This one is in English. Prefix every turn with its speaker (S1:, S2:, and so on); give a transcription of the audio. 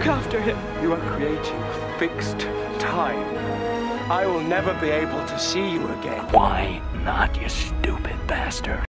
S1: look after him.
S2: You are creating fixed time. I will never be able to see you again.
S3: Why not, you stupid bastard?